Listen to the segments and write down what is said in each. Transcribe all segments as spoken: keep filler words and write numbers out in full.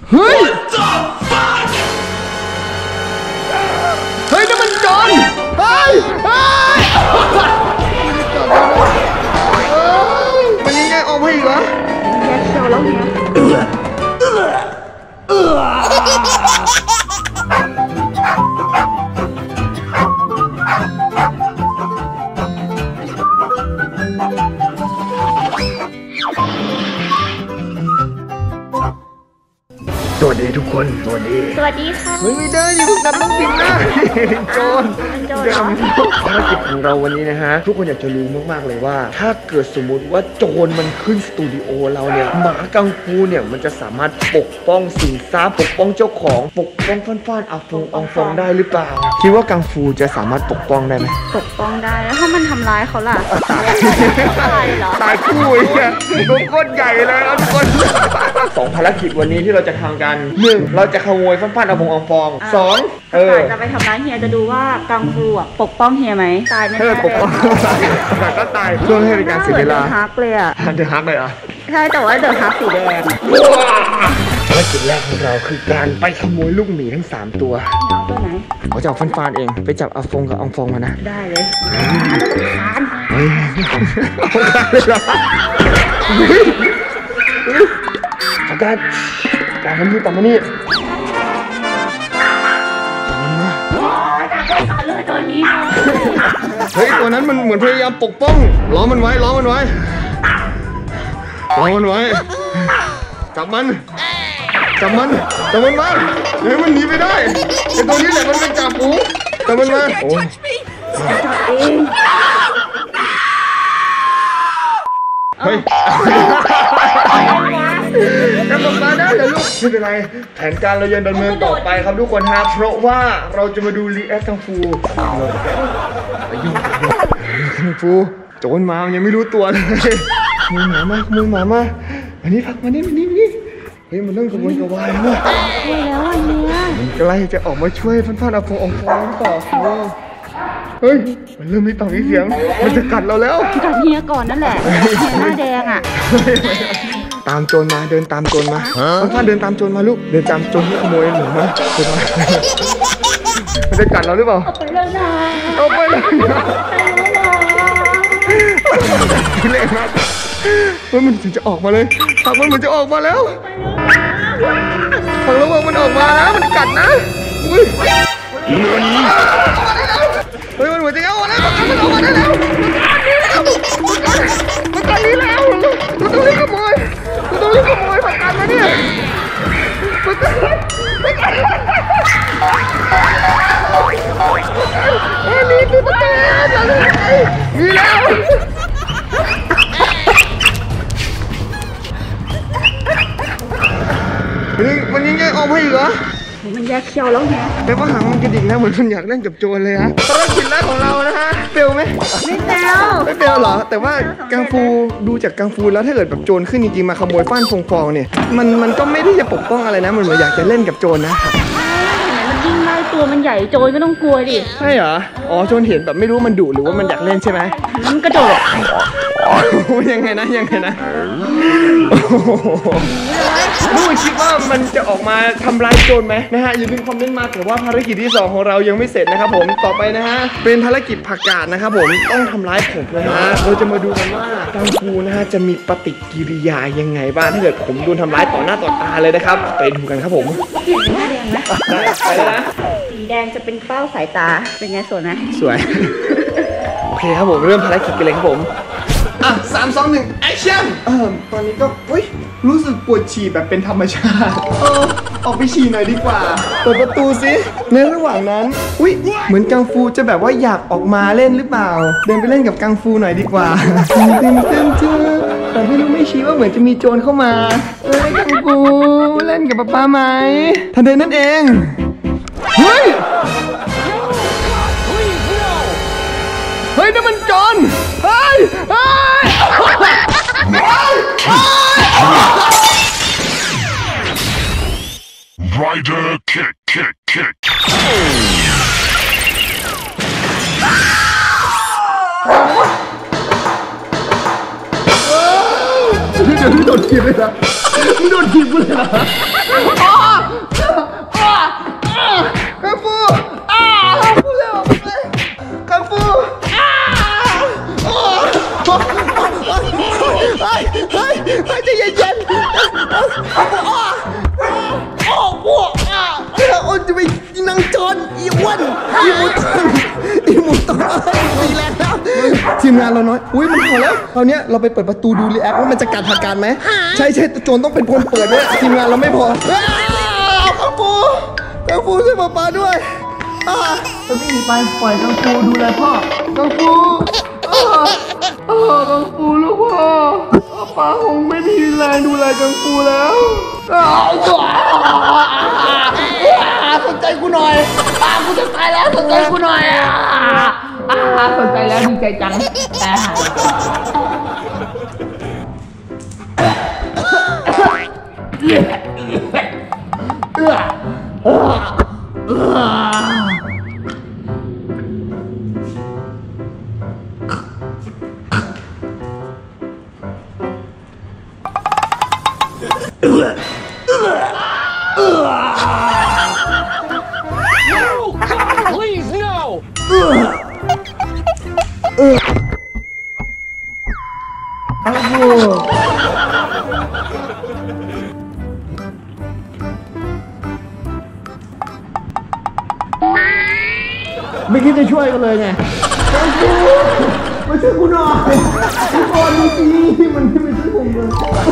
เฮ้ยเฮ้ยนั่นมันโจรเฮ้ยเฮ้ยมันยังไงออกมาอีกเหรอแยกเชียวแล้วเนี่ยสวัสดีทุกคนสวัสดีสวัสดีค่ะเฮ้ยไม่ได้ดิพวกนั้นต้องบินนะโจรโจรภารกิจของเราวันนี้นะฮะทุกคนอยากจะรู้มากๆเลยว่าถ้าเกิดสมมุติว่าโจรมันขึ้นสตูดิโอเราเนี่ยหมากังฟูเนี่ยมันจะสามารถปกป้องสินทรัพย์ปกป้องเจ้าของปกป้องฟันฟันอาฟงอองฟองได้หรือเปล่าคิดว่ากังฟูจะสามารถปกป้องได้ไหมปกป้องได้แล้วถ้ามันทำร้ายเขาล่ะตายเหรอตายคู่เนี่ยตัวก้นใหญ่เลยทุกคนสองภารกิจวันนี้ที่เราจะทำกันหนึ่งเราจะขโมยฟันฟันอาฟงอองฟองสองเออจะไปทำร้ายเฮียจะดูว่ากังฟูอ่ะปกป้องเฮียไหมตายแน่ๆเลยปกป้องก็ตายเพื่อให้เป็นการเสียเวลาเดอะฮักเลยอ่ะเดอะฮักเลยอ่ะใช่แต่ว่าเดอะฮักสีแดงภารกิจแรกของเราคือการไปขโมยลูกหมีทั้งสามตัวเอาตัวไหนเขาจะเอาฟันฟานเองไปจับอาฟงกับอองฟองมานะได้เลยเราต้องคานเฮ้ยเอาคานเลยเหรอเอาการการทำที่ต่ำมานี่เฮ้ยตัวนั้นมันเหมือนพยายามปกป้องล้อมันไว้ล้อมันไว้ล้อมันไว้จับมันจับมันจับมันมาเฮ้ยมันหนีไปได้ไอ้ตัวนี้แหละมันเป็นจ่าฝูงจับมันมาโอ้ยจับเองเฮ้ยกำลังมาได้เหรอลูกไม่เป็นไรแผนการเรายังดำเนินต่อไปครับทุกคนฮะเพราะว่าเราจะมาดูรีแอคกังฟูกังฟูโจรมายังไม่รู้ตัวเลยมือหมามามือหมามาอันนี้พักมานี่มานี่มานี่เฮ้ยมันเริ่มกระวนกระวายแล้วช่วยแล้วเนี่ยมันใกล้จะออกมาช่วยพันพันอาฟงองฟองหรือเปล่าเฮ้ยมันเริ่มมีต่อมีเสียงมันจะกัดเราแล้วกัดเฮียก่อนนั่นแหละเฮียหน้าแดงอ่ะตามโจรมาเดินตามโจรมาพันพันเดินตามโจรมาลูกเดินตามโจรที่ขโมยหนูมาโจรมามันจะกัดเราหรือเปล่าเอาไปเลยนะเอาไปเลยนะเละมากว่ามันถึงจะออกมาเลยผักมันเหมือนจะออกมาแล้วผักระวังมันออกมาแล้วมันกัดนะอุ้ยเฮ้ยมันเหมือนจะเอาแล้วมันออกมาได้แล้วมันกัดนี้แล้วมันต้องรีบขโมยมันต้องรีบขโมยผักกันมาเนี่ยมันกัดมันกัดเฮ้ยนี่คือประตูอะไรมีแล้วมันยังแยกออกมาอีกเหรอมันแยกเขี้ยวแล้วไงแต่ว่าหางมันกระดิ่งนะเหมือนมันอยากเล่นกับโจรเลยฮะภารกิจแรกของเรานะฮะเฟลไหมไม่เฟลไม่เฟลเหรอแต่ว่ากังฟูดูจากกังฟูแล้วถ้าเกิดแบบโจรขึ้นจริงๆมาขโมยฟ้านฟงฟองเนี่ยมันมันก็ไม่ได้จะปกป้องอะไรนะมันเหมือนอยากจะเล่นกับโจรนะมันยิ่งไล่ตัวมันใหญ่โจรก็ต้องกลัวดิใช่เหรออ๋อโจรเห็นแบบไม่รู้มันดุหรือว่ามันอยากเล่นใช่ไหมมันกระโดดยังไงนะยังไงนะลูกคิดว่ามันจะออกมาทำร้ายโจรไหมนะฮะอย่าลืมคอมเมนต์มาแต่ว่าภารกิจที่สองของเรายังไม่เสร็จนะครับผมต่อไปนะฮะเป็นภารกิจผักกาดนะครับผมต้องทำร้ายผมนะฮะเราจะมาดูกันว่ากังฟูนะฮะจะมีปฏิกิริยายังไงบ้างถ้าเกิดผมโดนทำร้ายต่อหน้าต่อตาเลยนะครับไปดูกันครับผมสีหน้าแดงนะไปแล้วนะสีแดงจะเป็นเป้าสายตาเป็นไงสวยไหมสวยโอเคครับผมเริ่มภารกิจกันเลยครับผมอ่ะสามสองหนึ่งแอคชั่นเออตอนนี้ก็อุ้ยรู้สึกปวดฉี่แบบเป็นธรรมชาติเออออกไปฉี่หน่อยดีกว่าเปิดประตูสิในระหว่างนั้นอุ้ยเหมือนกังฟูจะแบบว่าอยากออกมาเล่นหรือเปล่าเดินไปเล่นกับกังฟูหน่อยดีกว่าเต้นเต้นเต้นเต้นแต่ไม่รู้ไม่ชี้ว่าเหมือนจะมีโจรเข้ามาเอ้ยกังฟูเล่นกับป๊าป๊าไหมทันใดนั้นเองเฮ้ยเฮ้ยนั่นมันโจรเฮ้ยเฮ้ย Rider kick kick kick เดี๋ยวนี่โดนถีบเลยนะนี่โดนถีบเลยนะอ้วนอีหมูต้นอีหมูต้นตีแรงแล้วทีมงานเราน้อยอุ้ยมันพอแล้วคราวนี้เราไปเปิดประตูดูรีแอคว่ามันจะกัดทางการไหมใช่ใช่โจรต้องเป็นคนเปิดด้วยทีมงานเราไม่พอกังฟูกังฟูช่วยป๊าป๊าด้วยจะวิ่งไปปล่อยกังฟูดูแลพ่อกังฟูกังฟูลูกพ่อป๊าคงไม่มีแรงดูแลกังฟูแล้วสนใจกูหน่อยป๊ากูจะตายแล้วสนใจกูหน่อยสนใจแล้วดีใจจัง Please no. ไม่คิดจะช่วยกันเลยไงมาช่วยกูหน่อยทุกคนดูสิมันไม่ช่วยผมเลย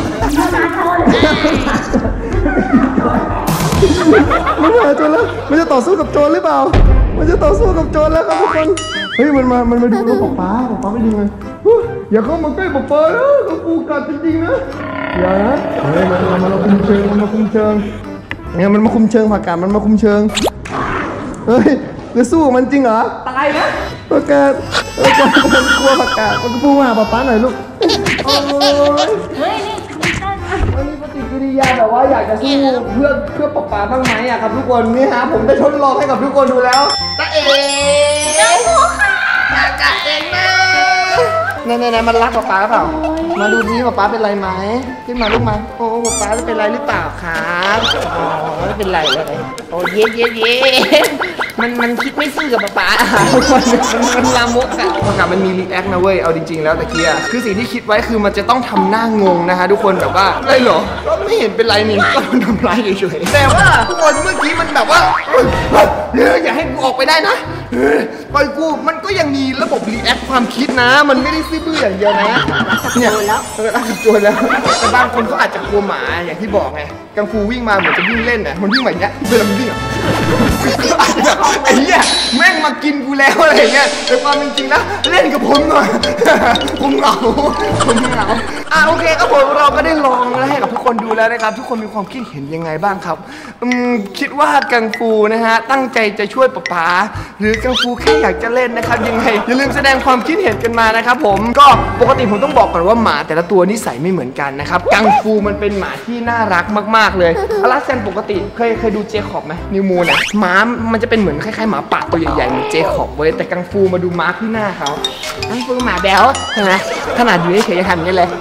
มันมาโจรแล้วมันจะต่อสู้กับโจรหรือเปล่ามันจะต่อสู้กับโจรแล้วครับทุกคนเฮ้ยมันมามันมาดูเราป๊าป๊าป๊าไม่ดีเลยอย่าเข้ามาใกล้ป๊าป๊านะเราปูกัดจริงๆนะอย่านะเฮ้ยมันมาเราคุมเชิงมันมาคุมเชิงเนี่ยมันมาคุมเชิงผักกาดมันมาคุมเชิงเฮ้ยจะสู้มันจริงเหรอตายนะผักกาดผักกาดมันกลัวผักกาดมันปูมาป๊าป๊าหน่อยลูกโอ้ยเฮ้ยนี่วันนี้ปฏิกิริยาแบบว่าอยากจะสู้เพื่อเพื่อป๊าป๊าบ้างไหมอะครับทุกคนนี่ฮะผมได้ทดลองให้กับทุกคนดูแล้วตาเอ๋น้องโมค่ะอยากกัดเองนะไหนๆมันรักป๊าป๊าเปล่ามาดูนี้ป๊าป๊าเป็นไรไหมขึ้นมาลูกมาโอ้ป๊าป๊าจะเป็นไรหรือเปล่าครับอ๋อไม่เป็นไรเลยโอ้เย่เย่เย่มันมันคิดไม่ซื่อกับป๊าป๊าทุกคนมันมันลามกอะปรากฏมันมีรีแอคนะเว้ยเอาจริงๆแล้วตะเกียคือสิ่งที่คิดไว้คือมันจะต้องทำหน้างงนะฮะทุกคนแบบว่าอะไรเหรอก็ไม่เห็นเป็นไรนี่ก็โดนทำร้ายเฉยๆแต่ว่าทุกคนเมื่อกี้มันแบบว่าอย่าให้กูออกไปได้นะปล่อยกูมันก็ยังมีระบบรีแอคความคิดนะมันไม่ได้ซื่อบื้ออย่างเดียวนะเนี่ยแล้วเออรักกับโจรแล้วแต่บางคนเขาอาจจะกลัวหมาอย่างที่บอกไงกังฟูวิ่งมาเหมือนจะวิ่งเล่นน่ะมันวิ่งแบบเนี้ยเวลามันวิ่งอ่ะไอ้เหี้ยแม่งมากินกูแล้วอะไรเงี้ยแต่ความจริงๆนะเล่นกับผมหน่อยผมเหงาผมเหงาอ่ะโอเคครับผมเราก็ได้ลองแล้วให้กับทุกคนดูแล้วนะครับทุกคนมีความคิดเห็นยังไงบ้างครับอืมคิดว่ากังฟูนะฮะตั้งใจจะช่วยป๊าป๊าหรือกังฟูแค่อยากจะเล่นนะครับยังไงอย่าลืมแสดงความคิดเห็นกันมานะครับผมก็ปกติผมต้องบอกก่อนว่าหมาแต่ละตัวนิสัยไม่เหมือนกันนะครับกังฟูมันเป็นหมาที่น่ารักมากๆเลยอลาสแซนปกติเคยเคยดูเจคอบไหมนิวมูนอ่ะหมามันจะเป็นเหมือนคล้ายๆหมาป่าตัวใหญ่ๆเหมือนเจคอบเว้ยแต่กังฟูมาดูมาร์คที่หน้าเขากังฟูหมาแบ๊วใช่ไหมขนาดอยู่เฉยๆยังทำอย่างนี้เลย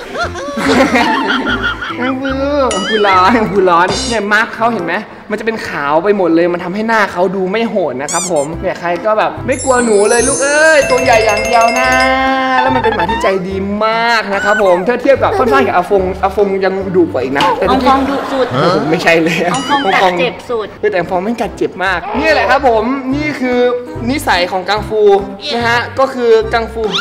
กังฟูกังฟูร้อนกังฟูร้อนเนี่ยมาร์คเขาเห็นไหมมันจะเป็นขาวไปหมดเลยมันทำให้หน้าเขาดูไม่โหดนะครับผมเนี่ยใครก็แบบไม่กลัวหนูเลยลูกเอ้ยตัวใหญ่อย่างเดียวนะแล้วมันเป็นหมาที่ใจดีมากนะครับผมถ้าเทียบกับค่อนข้างกับอาฟงอาฟงยังดุกว่าอีกนะแต่อาฟงดุสุดไม่ใช่เลยอาฟงกัดเจ็บสุดแต่อาฟงไม่กัดเจ็บมากนี่แหละครับผมนี่คือนิสัยของกังฟูนะฮะก็คือกังฟู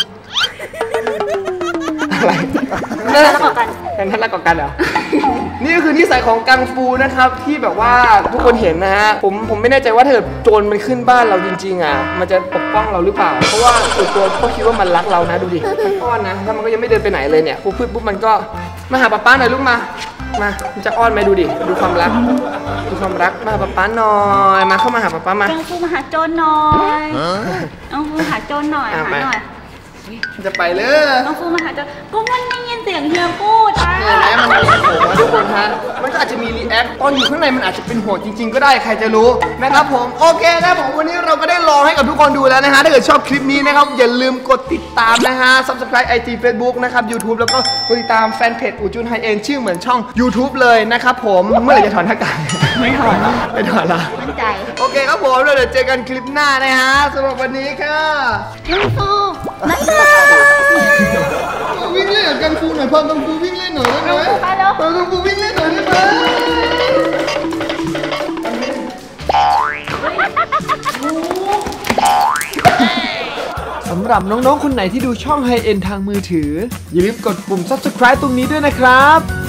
อะไรน่ารักกว่ากันน่ารักกว่ากันเหรอนี่ก็คือนิสัยของกังฟูนะครับที่แบบว่าทุกคนเห็นนะฮะผมผมไม่แน่ใจว่าถ้าเกิดโจรมันขึ้นบ้านเราจริงๆอ่ะมันจะปกป้องเราหรือเปล่าเพราะว่าตัวตัวก็คิดว่ามันรักเรานะดูดิมันอ้อนนะแล้วมันก็ยังไม่เดินไปไหนเลยเนี่ยพูดพูดปุ๊บมันก็มาหาป๊าป๊าหน่อยลูกมามามันจะอ้อนไหมดูดิดูความรักดูความรักมาหาป๊าป๊าหน่อยมาเข้ามาหาป๊าป๊ามากังฟูมาหาโจรหน่อยกังฟูหาโจรหน่อยหาหน่อยจะไปเลยน้องฟูมาหาจะก็มันได้ยินเสียงเฮียพูดอ่ะเนี่ยมันโหดทุกคนฮะมันก็อาจจะมีรีแอคตอนอยู่ข้างในมันอาจจะเป็นโหดจริงๆก็ได้ใครจะรู้นะครับผมโอเคนะผมวันนี้เราก็ได้ลองให้กับทุกคนดูแล้วนะฮะถ้าเกิดชอบคลิปนี้นะครับอย่าลืมกดติดตามนะฮะ ซับสไครบ์ ไอ จี เฟซบุ๊ก นะครับ ยูทูบ แล้วก็กดติดตามแฟนเพจอูจุนไฮเองชื่อเหมือนช่อง ยูทูบ เลยนะครับผมเมื่อไหร่จะถอนหน้ากากไม่ถอนไม่ถอนละมั่นใจโอเคครับผมเดี๋ยวเจอกันคลิปหน้านะฮะสำหรับวันนี้ค่ะกังฟูนักวิ่งเล่นกับกังฟูหน่อยพอกังฟูวิ่งเล่นหน่อยได้ไหมพอกังฟูวิ่งเล่นหน่อยได้ไหมหรับน้องๆคนไหนที่ดูช่อง High End ทางมือถืออย่าลืมกดปุ่ม ซับสไครบ์ ตรงนี้ด้วยนะครับ